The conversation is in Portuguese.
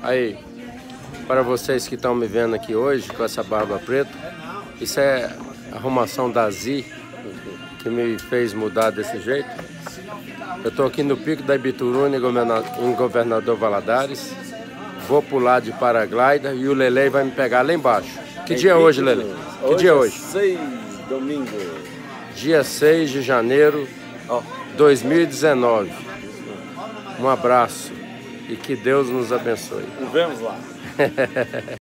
Aí, para vocês que estão me vendo aqui hoje com essa barba preta, isso é a arrumação da Zi, que me fez mudar desse jeito. Eu estou aqui no Pico da Ibituruna, em Governador Valadares. Vou pular de paraglider e o Lele vai me pegar lá embaixo. Que dia é hoje, Lele? Que dia é hoje? 6, domingo. Dia 6 de janeiro de 2019. Um abraço e que Deus nos abençoe. Nos vemos lá.